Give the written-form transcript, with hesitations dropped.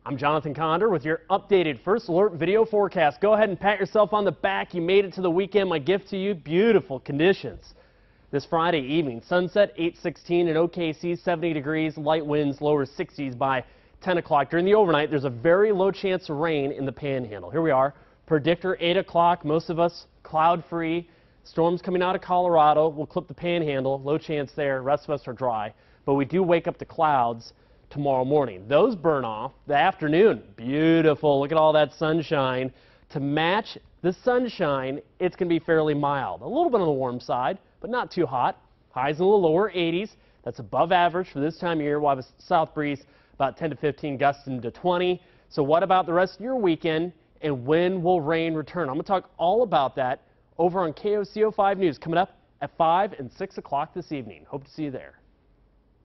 I'm Jonathan Conder with your updated First Alert video forecast. Go ahead and pat yourself on the back. You made it to the weekend. My gift to you, beautiful conditions. This Friday evening, sunset 8:16 in OKC, 70 degrees, light winds, lower 60s by 10 o'clock. During the overnight, there's a very low chance of rain in the Panhandle. Here we are, predictor 8 o'clock, most of us cloud-free. Storms coming out of Colorado will clip the Panhandle, low chance there. Rest of us are dry, but we do wake up to clouds tomorrow morning. Those burn off the afternoon. Beautiful. Look at all that sunshine. To match the sunshine, it's going to be fairly mild. A little bit on the warm side, but not too hot. Highs in the lower 80s. That's above average for this time of year. We'll have a south breeze about 10 to 15, gusts into 20. So what about the rest of your weekend, and when will rain return? I'm going to talk all about that over on KOCO 5 News coming up at 5 and 6 o'clock this evening. Hope to see you there.